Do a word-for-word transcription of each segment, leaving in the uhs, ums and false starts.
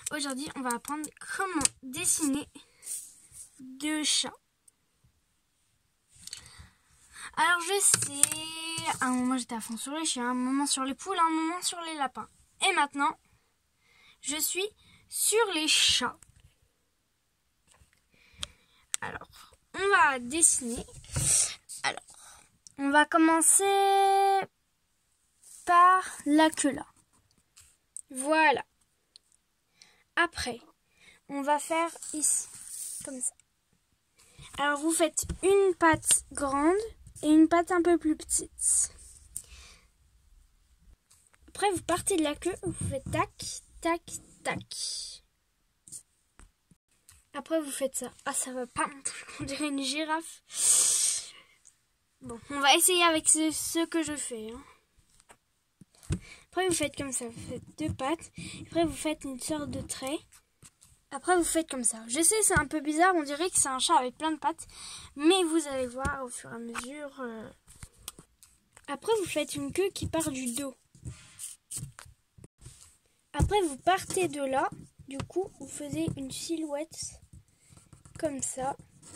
Aujourd'hui, on va apprendre comment dessiner deux chats. Alors je sais, à un moment j'étais à fond sur les chiens, à un moment sur les poules, à un moment sur les lapins. Et maintenant, je suis sur les chats. Alors, on va dessiner. Alors, on va commencer par la queue là. Voilà. Après, on va faire ici, comme ça. Alors, vous faites une patte grande et une patte un peu plus petite. Après, vous partez de la queue, vous faites tac, tac, tac. Après, vous faites ça. Ah, ça va pas, on dirait une girafe. Bon, on va essayer avec ce, ce que je fais. Hein. Après, vous faites comme ça. Vous faites deux pattes. Après, vous faites une sorte de trait. Après, vous faites comme ça. Je sais, c'est un peu bizarre. On dirait que c'est un chat avec plein de pattes. Mais vous allez voir au fur et à mesure. Euh... Après, vous faites une queue qui part du dos. Après, vous partez de là. Du coup, vous faisiez une silhouette comme ça.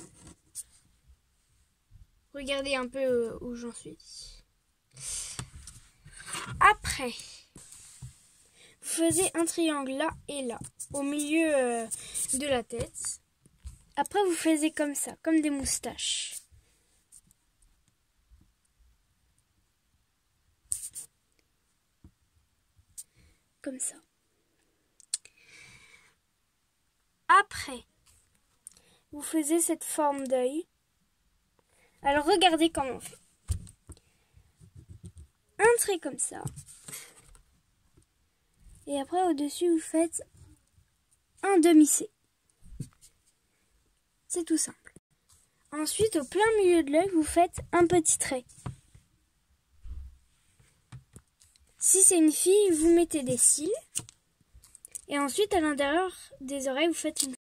Regardez un peu où j'en suis. Après, vous faisiez un triangle là et là, au milieu euh, de la tête. Après, vous faisiez comme ça, comme des moustaches. Comme ça. Après, vous faisiez cette forme d'œil. Alors, regardez comment on fait. Un trait comme ça. Et après, au-dessus, vous faites un demi-C. C'est tout simple. Ensuite, au plein milieu de l'œil, vous faites un petit trait. Si c'est une fille, vous mettez des cils. Et ensuite, à l'intérieur des oreilles, vous faites une